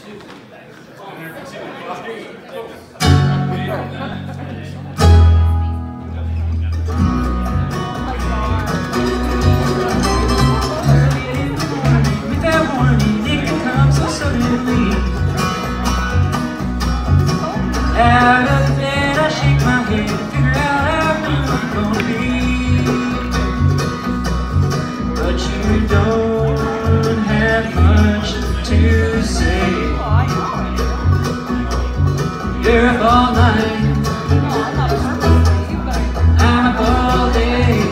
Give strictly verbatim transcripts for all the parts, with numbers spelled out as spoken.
Out of bed, I shake my head, figure out how I'm gonna be. But you don't have much to say. You're up all night, I'm up all day.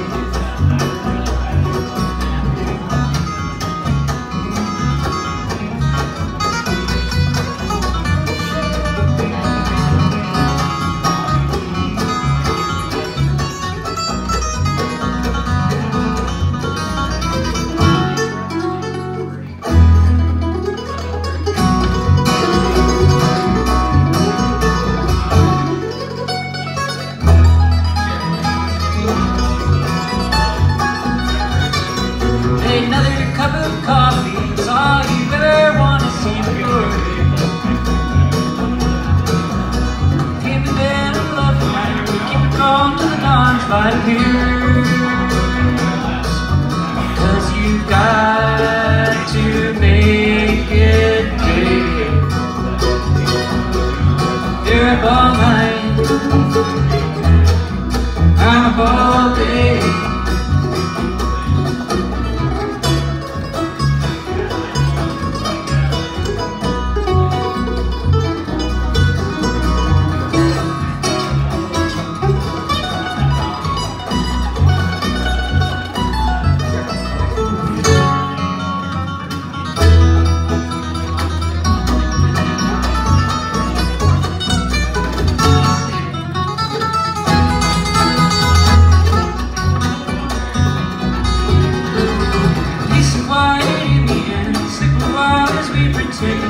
Another cup of coffee is all you ever want to see before. Keep the bed of love tonight, keep it going to the dawn's light appears. Cause you've got to make it big. You're up all night, I'm up all day. Peace and quiet in the end, slip a while as we pretend.